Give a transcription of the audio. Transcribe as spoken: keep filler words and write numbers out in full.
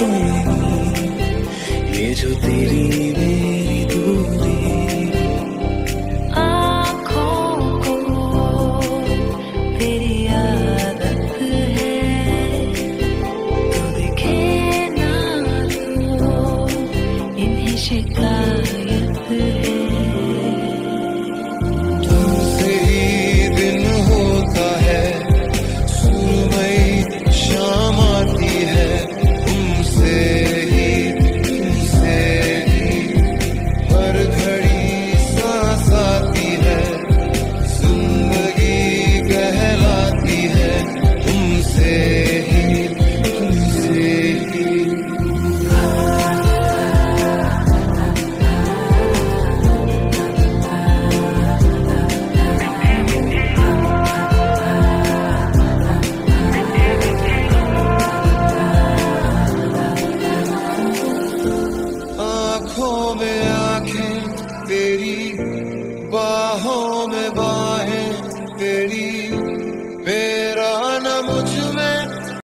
कोई नहीं, ये जो तेरी मेरी दूरी। आँखों को तेरी आदत है, तो दिखे ना तो इन्हें शिकायत है। तुमसे ही दिन होता है, सुरमई शाम आती है, तुमसे ही तुमसे ही हर घड़ी सांस आती है, जिंदगी कहलाती है, तुमसे ही तुमसे ही। आँखों में आँखें तेरी